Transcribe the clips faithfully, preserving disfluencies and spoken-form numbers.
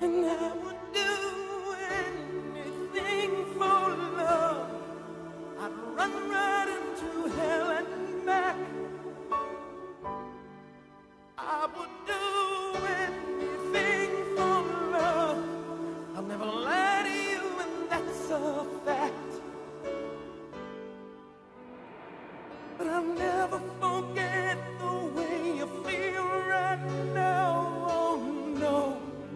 And I would do anything for love. I'd run right into hell and back. I would do anything for love. I'll never lie to you, and that's a fact. But I'll never forget the way you feel right now. Oh no,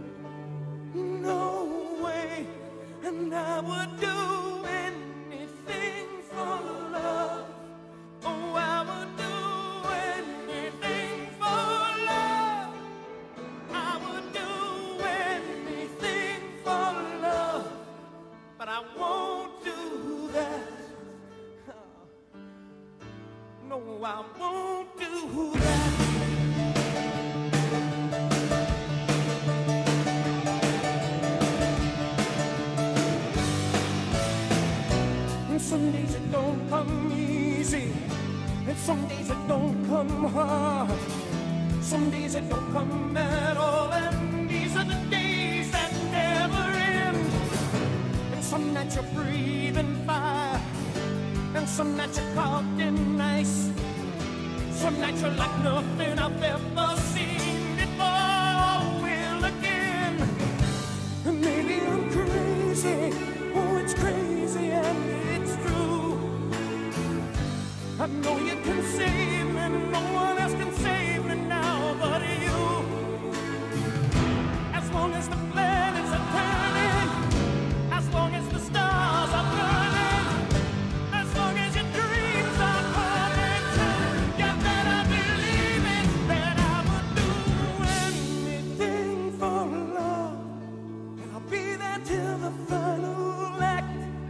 no way. And I would do anything for love. Oh, I would do anything for love. I would do anything for love. But I won't do that. No, I won't do that. And some days it don't come easy, and some days it don't come hard. Some days it don't come at all, and these are the days that never end. And some nights you're breathing fire, and some nights you're caught in ice. Some nights you're like nothing I've ever seen before. Will again. And maybe I'm crazy. Oh, it's crazy and it's true. I know you can save me. No one else can save me now but you. As long as the planets are turning, as long as the stars are burning, as long as your dreams are coming true, you better believe it, that I would do anything for love. And I'll be there till the final act.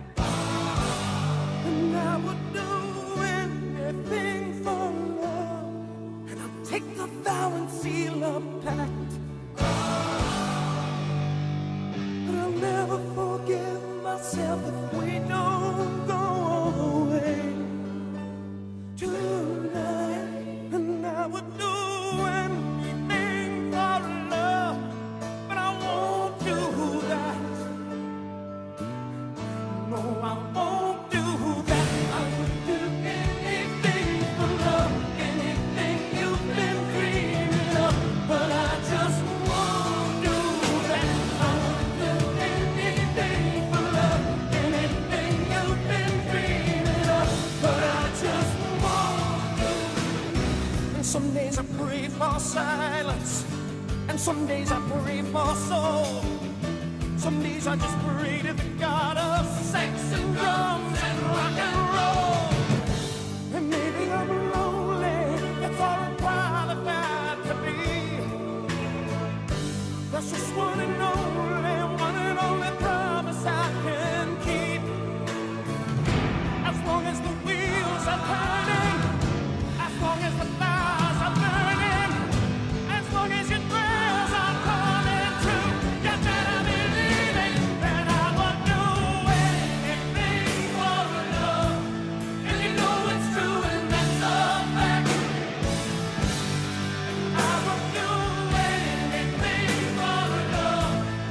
And I would do anything for love. And I'll take the vow and seal a pact. But I'll never forgive myself if we don't go away tonight. And I would do anything for love, but I won't do that. No, I won't do that. I would do anything for love, anything you've been dreaming of, but I just won't do that. I would do anything for love, anything you've been dreaming of, but I just won't do. And some days I pray for silence, and some days I pray for soul. Some days I just pray to the God of sex and drums and rock and roll. And maybe I'm lonely, that's all I'm qualified to be. That's just one and only, one and only promise I can keep. As long as the wheels are turning, as long as the fires are burning, as long as your prayers are coming true, you better believe it, that I would do anything for love. And you know it's true, and that's a fact. I would do anything for love.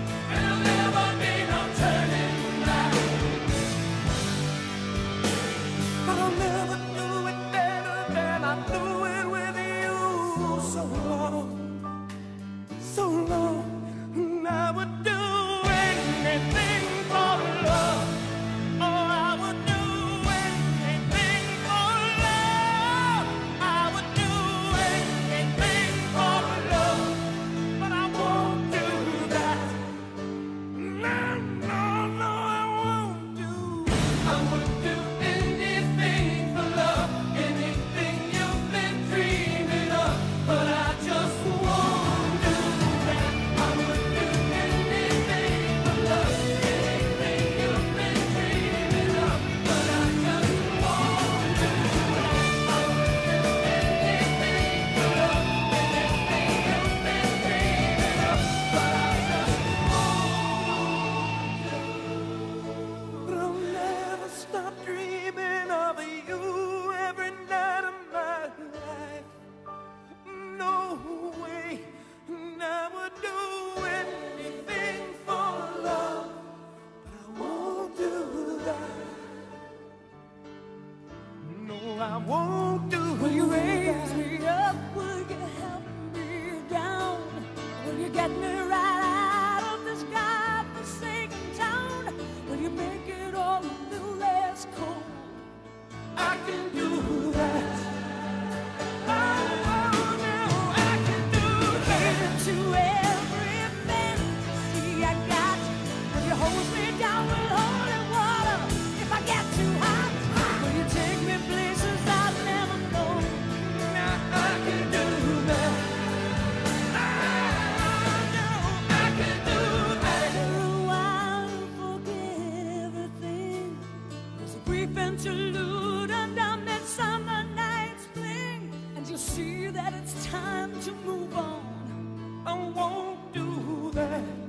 won't do Will you raise that. me up? Will you help me down? Will you get me right out of this God-forsaken town? Will you make it all a little less cold? I can do that. Oh, oh, no, I can do that. To every fantasy I got, will you hose me down with holy water if I get too hot? Will you take me places I've never known? Now I can do that. Oh, no, I can do that. For a while you forget everything. There's a brief interlude under Midsummer Night's fling, and you see that it's time to move on. I won't do that.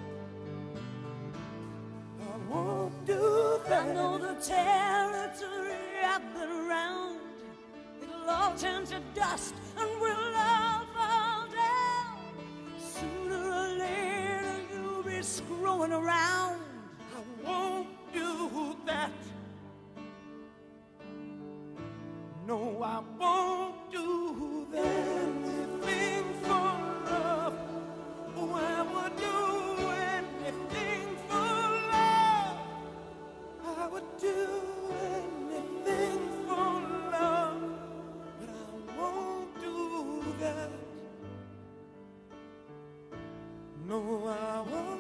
I won't do that. I know the territory I've been around. It'll all turn to dust and we'll all fall down. Sooner or later you'll be screwing around. I won't do that. No, I won't do that. Anything for love. Oh, I would do anything for love. I would do anything for love. But I won't do that. No, I won't.